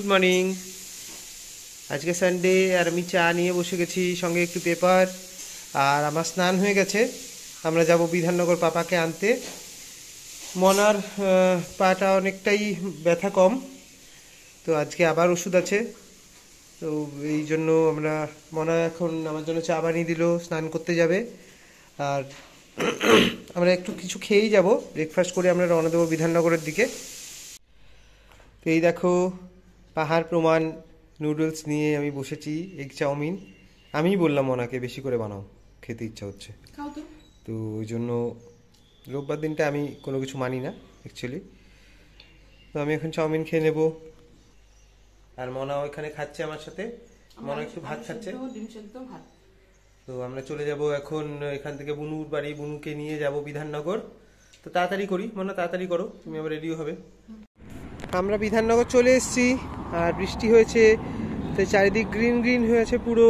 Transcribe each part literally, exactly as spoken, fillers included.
Morning. আজকে Sunday আর আমি চা নিয়ে বসে গেছি, সঙ্গে একটু পেপার। আর আমার স্নান হয়ে গেছে, আমরা যাব বিধাননগর পাপাকে আনতে। মনার পাটা অনেকটাই ব্যথা কম, তো আজকে আবার ওষুধ আছে, তো এই জন্য আমরা মনা এখন আমার জন্য চা বানিয়ে দিল, স্নান করতে যাবে। আর আমরা একটু কিছু খেয়েই যাব, ব্রেকফাস্ট করে আমরা রওনা দেবো বিধাননগরের দিকে। তো এই দেখো পাহাড় প্রমাণ নুডলস নিয়ে আমি বসেছি, এগ চাউমিন। আমিই বললাম মনাকে বেশি করে বানাও, খেতে ইচ্ছা হচ্ছে। তো ওই জন্য রোববার দিনটা আমি কোনো কিছু মানি না অ্যাকচুয়ালি। তো আমি এখন চাউমিন খেয়ে নেব, আর মনা ওইখানে খাচ্ছে আমার সাথে। মনা একটু ভাত খাচ্ছে। তো আমরা চলে যাব এখন এখান থেকে বুনুর বাড়ি, বুনুকে নিয়ে যাব বিধাননগর। তো তাড়াতাড়ি করি মনা, তাড়াতাড়ি করো, তুমি আবার রেডিও হবে। আমরা বিধাননগর চলে এসেছি, আর বৃষ্টি হয়েছে, তো চারিদিক গ্রিন গ্রিন হয়েছে পুরো।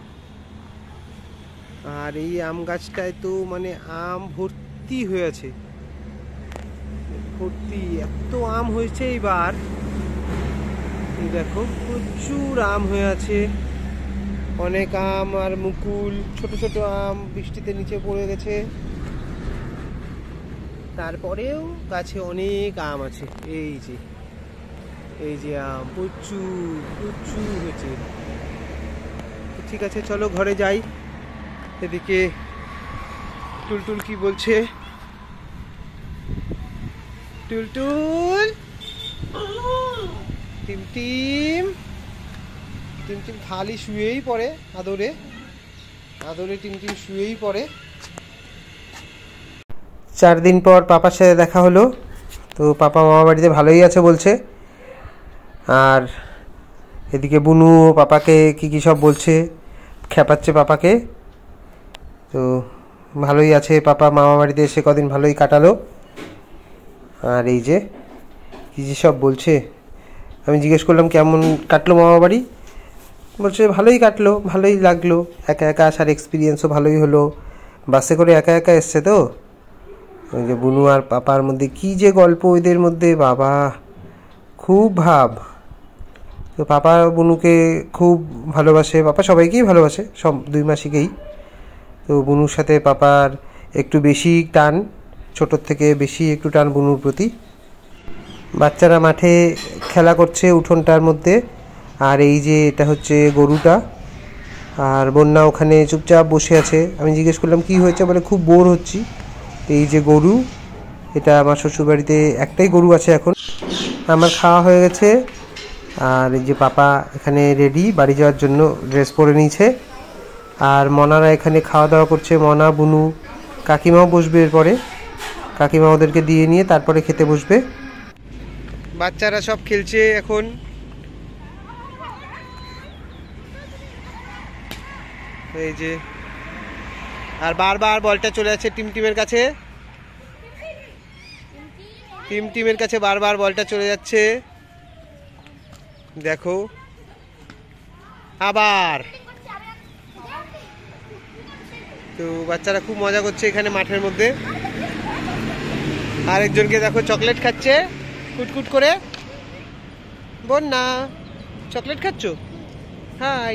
আর এই আম গাছটায় তো মানে আম ভর্তি হয়ে আছে, ভর্তি, এত আম হয়েছে এইবার। এই দেখো প্রচুর আম হয়ে আছে, অনেক আম আর মুকুল, ছোট ছোট আম বৃষ্টিতে নিচে পড়ে গেছে। তারপরেও গাছে অনেক আম আছে, এই যে এই যে আম প্রচুর প্রচুর হয়েছে। ঠিক আছে চলো ঘরে যাই। এদিকে টুলটুল কি বলছে, টুলটুল, টিম টিম টিম টিম খালি শুয়েই পড়ে, আদরে আদরে টিম টিম শুয়েই পড়ে। চার দিন পর পাপার সাথে দেখা হলো, তো পাপা মামা বাড়িতে ভালোই আছে বলছে। আর এদিকে বুনু পাপাকে কি কি সব বলছে, খেপাচ্ছে পাপাকে। তো ভালোই আছে পাপা, মামা বাড়িতে এসে কদিন ভালোই কাটালো। আর এই যে কী যে সব বলছে, আমি জিজ্ঞেস করলাম কেমন কাটলো মামা বাড়ি, বলছে ভালোই কাটলো, ভালোই লাগলো, একা একা আসার এক্সপিরিয়েন্সও ভালোই হলো। বাসে করে একা একা এসছে তো। ওই যে বুনু আর পাপার মধ্যে কী যে গল্প এদের মধ্যে, বাবা খুব ভাব। তো পাপা বুনুকে খুব ভালোবাসে, পাপা সবাইকেই ভালোবাসে, সব দুই মাসিকেই। তো বুনুর সাথে পাপার একটু বেশি টান, ছোটোর থেকে বেশি একটু টান বুনুর প্রতি। বাচ্চারা মাঠে খেলা করছে উঠোনটার মধ্যে। আর এই যে এটা হচ্ছে গরুটা, আর বন্যা ওখানে চুপচাপ বসে আছে। আমি জিজ্ঞেস করলাম কি হয়েছে, বলে খুব বোর হচ্ছি। এই যে গরু, এটা আমার শ্বশুরবাড়িতে একটাই গরু আছে এখন। আমার খাওয়া হয়ে গেছে, আর এই যে পাপা এখানে রেডি বাড়ি যাওয়ার জন্য, ড্রেস পরে নিয়েছে। আর মনারা এখানে খাওয়া দাওয়া করছে, মনা বুনু, কাকিমাও বসবে এরপরে, কাকিমা ওদেরকে দিয়ে নিয়ে তারপরে খেতে বসবে। বাচ্চারা সব খেলছে এখন। এই যে আর বারবার বলটা চলে যাচ্ছে টিম টিমের কাছে, টিম টিমের কাছে বারবার বলটা চলে যাচ্ছে, দেখো আবার। তো বাচ্চারা খুব মজা করছে এখানে মাঠের মধ্যে। আরেকজনকে দেখো চকলেট খাচ্ছে কুটকুট করে। বোন না চকলেট খাচ্ছ? হাই।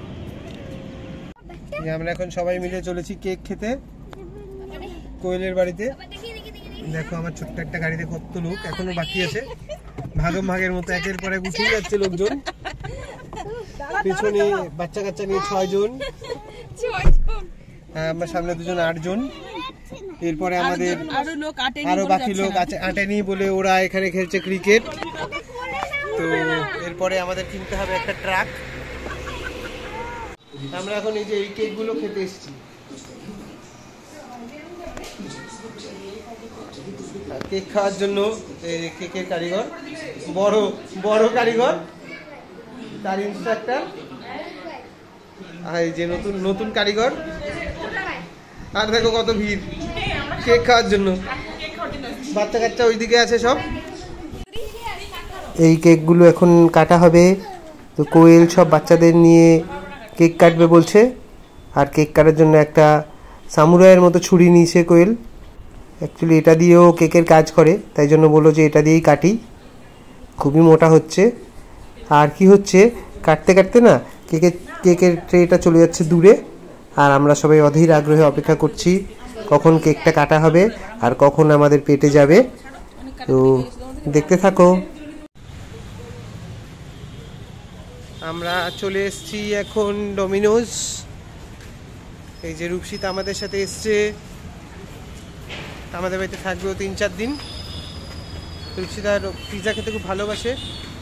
আমরা এখন সবাই মিলে চলেছি কেক খেতে কোয়েলের বাড়িতে। দেখো আমার ছোট্ট একটা গাড়িতে কত লোক, এখনো বাকি আছে। ভাগম ভাগের মতো একের পর এক উঠে যাচ্ছে লোকজন। পেছনে বাচ্চা কাচ্চা নিয়ে ছয় জন, আমার সামনে দুজন, আটজন। এরপরে আমাদের আরো বাকি লোক আছে, আটেনি বলে ওরা এখানে খেলছে ক্রিকেট। তো এরপরে আমাদের কিনতে হবে একটা ট্রাক। আমরা এখন এই যে এই কেক গুলো খেতে এসেছি। কেক খাওয়ার জন্য কেকের কারিগর, বড় বড় কারিগর, তার ইনস্ট্রাক্টর। আর এই যে নতুন নতুন কারিগর। আর দেখো কত ভিড় কেক খাওয়ার জন্য, বাচ্চা কাচ্চা ওইদিকে আছে সব। এই কেকগুলো এখন কাটা হবে। তো কোয়েল সব বাচ্চাদের নিয়ে কেক কাটবে বলছে। আর কেক কাটার জন্য একটা সামুরাইয়ের মতো ছুরি নিয়েছে কোয়েল। অ্যাকচুয়ালি এটা দিয়েও কেকের কাজ করে, তাই জন্য বললো যে এটা দিয়েই কাটি। খুবই মোটা হচ্ছে। আর কি হচ্ছে, কাটতে কাটতে না কেকের কেকের ট্রেটা চলে যাচ্ছে দূরে, আর আমরা সবাই অধীর আগ্রহে অপেক্ষা করছি কখন কেকটা কাটা হবে আর কখন আমাদের পেটে যাবে। তো দেখতে থাকো। আমরা চলে এসেছি এখন ডোমিনোজ। এই যে রূপসিতা আমাদের সাথে এসছে, আমাদের বাড়িতে থাকবেও তিন চার দিন। রূপসিতা পিৎজা খেতে খুব ভালোবাসে।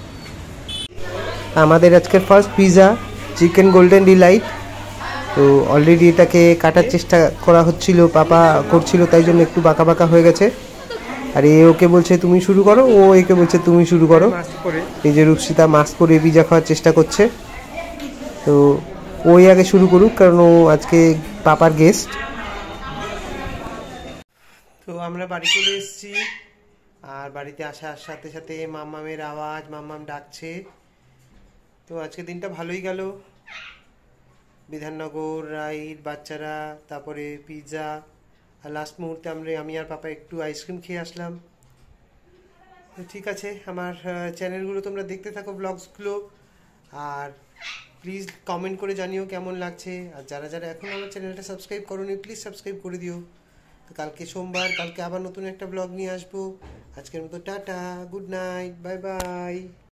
আমাদের আজকের first pizza, chicken golden delight. তো অলরেডি এটাকে কাটার চেষ্টা করা হচ্ছিল, পাপা করছিল, তাই জন্য একটু বাঁকা বাঁকা হয়ে গেছে। আর এ ওকে বলছে তুমি শুরু করো, ও একে বলছে তুমি শুরু করো। এই যে রূপসিতা মাস্ক পরে পিৎজা খাওয়ার চেষ্টা করছে। তো ওই আগে শুরু করুক, কারণ ও আজকে পাপার গেস্ট। তো আমরা বাড়ি চলে এসেছি, আর বাড়িতে আসার সাথে সাথে মাম্মামের আওয়াজ, মাম্মাম ডাকছে। তো আজকে দিনটা ভালোই গেল। বিধাননগর রাইড, বাচ্চারা, তারপরে পিৎজা, আর লাস্ট মুহূর্তে আমরা আমি আর পাপা একটু আইসক্রিম খেয়ে আসলাম। তো ঠিক আছে, আমার চ্যানেলগুলো তোমরা দেখতে থাকো, ব্লগসগুলো, আর প্লিজ কমেন্ট করে জানিও কেমন লাগছে। আর যারা যারা এখন আমার চ্যানেলটা সাবস্ক্রাইব করোনি প্লিজ সাবস্ক্রাইব করে দিও। তো কালকে সোমবার, কালকে আবার নতুন একটা ব্লগ নিয়ে আসবো। আজকের মতো tata, good night, bye by.